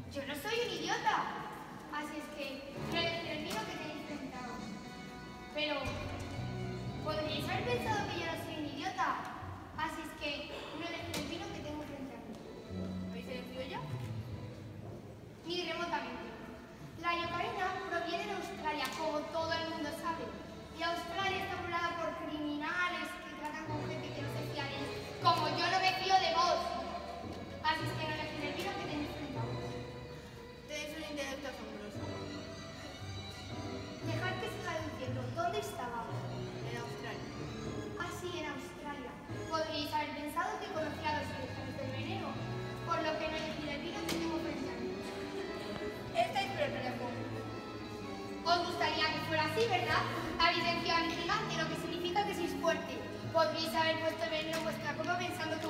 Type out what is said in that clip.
Yo no soy un idiota. Así es que no elegiré el vino que tenéis frente a vos. Pero podríais haber pensado que yo no soy un idiota. Así es que no elegiré el vino que tengo frente a mí. ¿Habéis elegido ya? Ni remotamente. La iocarina proviene de Australia, como todo el mundo sabe. Y Australia está poblada por criminales que tratan con gente que no se fía de ellos. Como yo no me fío de vos. Así es que no elegiré el vino que tenéis frente a vos. Tenéis un intelecto asombroso. Dejad que siga diciendo. ¿Dónde estaba? En Australia. Así en Australia. Podríais haber pensado que conocía los orígenes del veneno, por lo que no elegiré el vino que tengo frente a mí. Estáis perplejos. Os gustaría que fuera así, ¿verdad? Habéis vencido a mi gigante, lo que significa que sois fuerte. Podríais haber puesto el veneno en vuestra copa pensando que